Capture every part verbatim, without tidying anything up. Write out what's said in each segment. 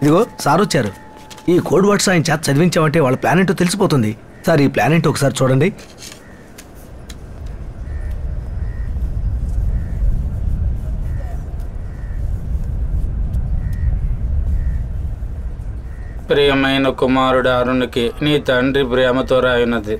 ఇదిగో సార్ వచ్చారు. ఈ కోడ్ వర్డ్స్ ఆయన చేత చదివించామంటే వాళ్ళ ప్లాన్ ఏంటో తెలిసిపోతుంది. సార్ ఈ ప్లాన్ ఏంటో ఒకసారి చూడండి. ప్రియమైన కుమారుడు అరుణ్కి నీ తండ్రి ప్రేమతో రాయినది.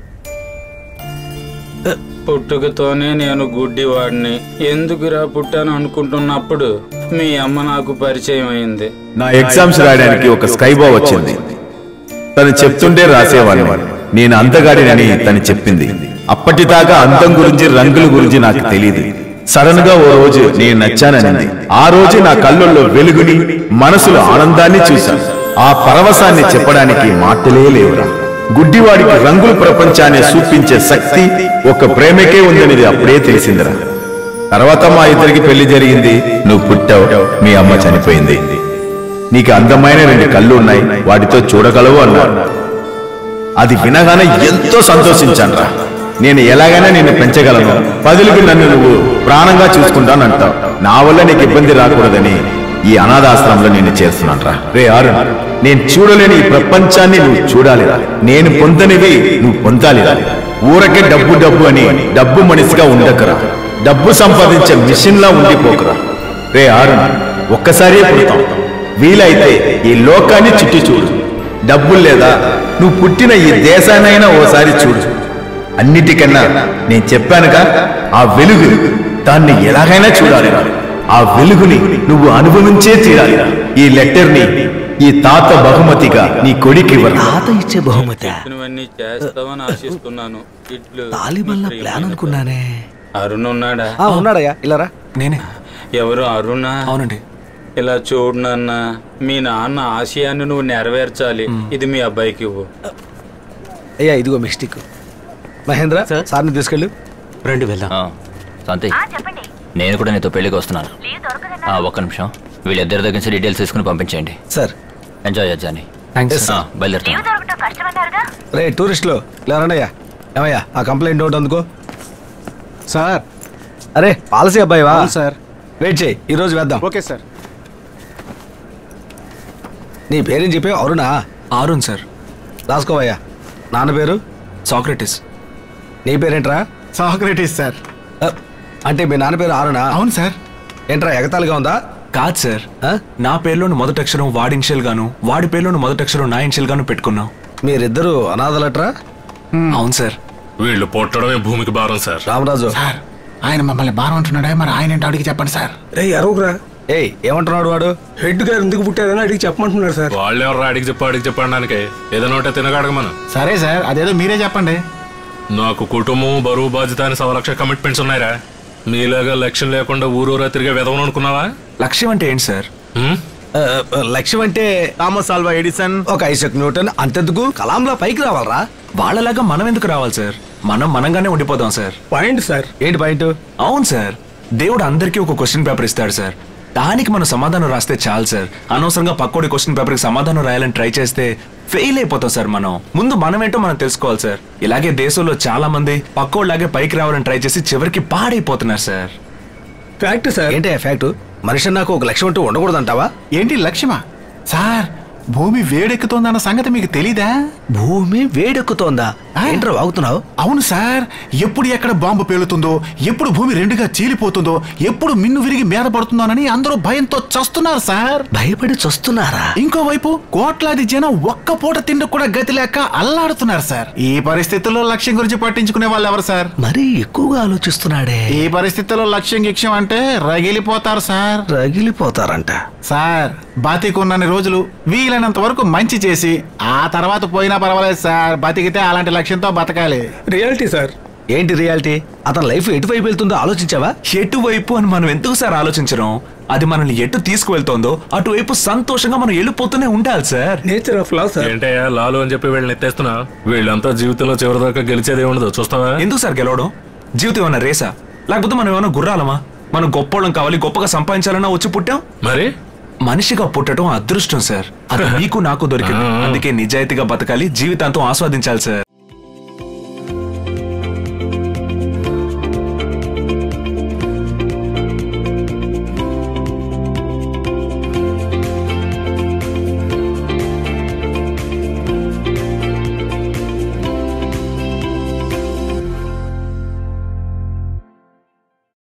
పుట్టుకతోనే నేను గుడ్డివాడిని, ఎందుకురా పుట్టాను అనుకుంటున్నప్పుడు మీ అమ్మ నాకు పరిచయం అయింది. నా ఎగ్జామ్స్ రాయడానికి ఒక స్కైబా వచ్చింది. తను చెప్తుంటే రాసేవాడిని. నేను అందగాడినని తను చెప్పింది. అప్పటిదాకా అందం గురించి రంగుల గురించి నాకు తెలియదు. సడన్ గా ఓ రోజు నేను నచ్చాననింది. ఆ రోజు నా కళ్ళల్లో వెలుగుని, మనసులో ఆనందాన్ని చూశాను. ఆ పరవశాన్ని చెప్పడానికి మాటలే లేవురా. గుడ్డివాడికి రంగుల ప్రపంచాన్ని చూపించే శక్తి ఒక ప్రేమకే ఉందనేది అప్పుడే తెలిసిందిరా. తర్వాత మా ఇద్దరికి పెళ్లి జరిగింది. నువ్వు పుట్టావు, మీ అమ్మ చనిపోయింది. నీకు అందమైన రెండు కళ్ళు ఉన్నాయి, వాటితో చూడగలవు అన్నారు. అది వినగానే ఎంతో సంతోషించానురా. నేను ఎలాగైనా నిన్ను పెంచగలను, పదులకు నన్ను నువ్వు ప్రాణంగా చూసుకుంటానంటావు. నా వల్ల నీకు ఇబ్బంది రాకూడదని ఈ అనాథాశ్రమంలో నేను చేస్తున్నాను రా. రే అరుణ్, నేను చూడలేని ఈ ప్రపంచాన్ని నువ్వు చూడాలిరా. నేను పొందనివి నువ్వు పొందాలిరా. ఊరకే డబ్బు డబ్బు అని డబ్బు మనిషిగా ఉండకరా. డబ్బు సంపాదించే మిషన్ లా ఉండిపోకరా. రే అరుణ్, ఒక్కసారి పుడతాం, వీలైతే ఈ లోకాన్ని చుట్టి చూడు. డబ్బులు లేదా నువ్వు పుట్టిన ఈ దేశాన్నైనా ఓసారి చూడు. అన్నిటికన్నా నేను చెప్పానుగా, ఆ వెలుగు, దాన్ని ఎలాగైనా చూడాలిరా. ఆ వెలుగుని నువ్వు అనుభవించే తీరాలి. ఈ లెటర్ ని ఈ తాత బహుమతిగా నీ కొడుకు ఇవ్వరు. తాత ఇచ్చే బహుమతి చేస్తావని ఆశిస్తున్నాను. ఇట్లు తాలిబల్ల ప్లాన్ అనుకున్నానే. అరుణ్ ఉన్నాడా? ఉన్నాడయ్యా, ఇలారా. నేనే. ఎవరు అరుణా? అవునండి. ఇలా చూడు నాన్న, మీ నాన్న ఆశయాన్ని నువ్వు నెరవేర్చాలి. ఇది మీ అబ్బాయికి ఇవ్వు. అయ్యా ఇదిగో మిస్టేక్. మహేంద్ర సార్ని తీసుకెళ్ళు. రండి వెళ్దాం. శాంతి, నేను కూడా నీతో పెళ్లికి వస్తున్నాను. ఒక్క నిమిషం, వీళ్ళిద్దరి దగ్గర నుంచి డీటెయిల్స్ తీసుకుని పంపించేయండి. సార్ ఎంజాయ్ చేద్దాని. బయలుదేరుతాను. రే టూరిస్టులు ఇలా రండి అయ్యా. ఏమయ్యా ఆ కంప్లైంట్ ఒకటి అందుకో. సార్ అరే పాలసీ అబ్బాయి వా సార్, వెయిట్ చేయి, ఈ రోజు వేద్దాం. Okay sir. నీ పేరేం చెప్పావు? అరుణా? అరుణ్ సార్. రాసుకోవయ్యా. నాన్న పేరు? సాక్రటిస్. నీ పేరేంట్రా? Socrates sir. అంటే మీ నాన్న పేరు అరుణా? అవును సార్. ఏంట్రా ఎగతాళిగా ఉందా? కాదు సార్, నా పేరులోని మొదటి అక్షరం వాడి ఇన్షియల్ గాను, వాడి పేరులోని మొదటి అక్షరం నా ఇన్షియల్ గాను పెట్టుకున్నాం. మీరిద్దరు అనాథలట్రా? అవును సార్. వీళ్ళు పుట్టడమే భూమికి భారం సార్. రామరాజు సార్, ఆయన మమ్మల్ని భారం అంటున్నాడా? మరి ఆయన ఏంటో అడిగి చెప్పండి సార్. రే అరవకురా. ఏయ్ ఏమంటున్నాడు వాడు? హెడ్ గారు ఎందుకు పుట్టారని అడిగి చెప్పమంటున్నారు సార్. వాళ్ళు ఎవరు అడిగి చెప్ప అడిగి చెప్పడానికి ఏదైనా ఒకటే తినగాడగ మనం. సరే సార్, అదేదో మీరే చెప్పండి. నాకు కుటుంబం, బరువు, బాధ్యత అని సవ లక్ష కమిట్మెంట్స్ ఉన్నాయిరా. మీలాగా లక్ష్యం లేకుండా ఊరూరా తిరిగే వెదవను అనుకున్నావా? లక్ష్యం అంటే ఏంటి సార్? లక్ష్యం అంటే థామస్ ఆల్వా ఎడిసన్, ఒక ఐజాక్ న్యూటన్, అంతెందుకు కలాంలా పైకి రావాలరా. వాళ్ళలాగా మనం ఎందుకు రావాలి సార్? మనం మనంగానే ఉండిపోదాం సార్. Point sir. ఏంటి పాయింట్? అవును సార్, దేవుడు అందరికీ ఒక క్వశ్చన్ పేపర్ ఇస్తాడు సార్. దానికి మనం సమాధానం రాస్తే చాలు సార్. అనవసరంగా పక్కోడి క్వశ్చన్ పేపర్ కి సమాధానం రాయాలని ట్రై చేస్తే ఫెయిల్ అయిపోతాం సార్. మనం ముందు మనం ఏంటో మనం తెలుసుకోవాలి సార్. ఇలాగే దేశంలో చాలా మంది పక్కోళ్ళలాగే పైకి రావాలని ట్రై చేసి చివరికి పాడైపోతున్నారు సార్. Fact sir. ఏంటి ఫ్యాక్ట్? మనిషి నాకు ఒక లక్ష్యం అంటూ ఉండకూడదంటావా? ఏంటి లక్ష్యమా? సార్, భూమి వేడెక్కుతోందన్న సంగతి మీకు తెలీదా? భూమి వేడెక్కుతోందా? ఏంట్రా వాగుతున్నావు? అవును సార్, ఎప్పుడు ఎక్కడ బాంబు పేలుతుందో, ఎప్పుడు భూమి రెండుగా చీలిపోతుందో, ఎప్పుడు మిన్ను విరిగి మీద పడుతుందోనని అందరూ భయంతో చస్తున్నారు సార్. భయపడి చస్తున్నారా? ఇంకోవైపు కోట్లాది జనం ఒక్క పూట తిండి కూడా గతి లేక అల్లాడుతున్నారు సార్. ఈ పరిస్థితుల్లో లక్ష్యం గురించి పట్టించుకునే వాళ్ళు ఎవరు సార్? మరీ ఎక్కువగా ఆలోచిస్తున్నాడే. ఈ పరిస్థితుల్లో లక్ష్యం గిక్ష్యం అంటే రగిలిపోతారు సార్. రగిలిపోతారంట సార్. బతికున్నన్ని రోజులు వీలైనంత వరకు మంచి చేసి ఆ తర్వాత పోయినా పర్వాలేదు సార్. బతికితే అలాంటి లక్ష్యంతో బతకాలి. Reality sir. ఏంటి రియాలిటీ? అతని లైఫ్ ఎటువైపు వెళ్తుందో ఆలోచించావా? ఎటువైపు అని మనం ఎందుకు సార్ ఆలోచించడం? అది మనల్ని ఎటు తీసుకువెళ్తోందో అటువైపు సంతోషంగా మనం వెళ్ళిపోతూనే ఉండాలి sir. Nature of law sir. ఏంటయ్యా లాలు అని చెప్పి వీళ్ళని ఎత్తేస్తున్నా? వీళ్ళంతా జీవితంలో చివరిదాకా గెలిచేదే ఉండదు, చూస్తావా? ఎందుకు సార్ గెలవడం? జీవితం ఏమన్నా రేసా? లేకపోతే మనం ఏమైనా గుర్రాలమా? మనం గొప్పోళ్ళం కావాలి, గొప్పగా సంపాదించాలన్నా వచ్చి పుట్టాం. మరి మనిషిగా పుట్టడం అదృష్టం సార్. అది మీకు నాకు దొరికింది. అందుకే నిజాయితీగా బతకాలి, జీవితాంతం ఆస్వాదించాలి సార్.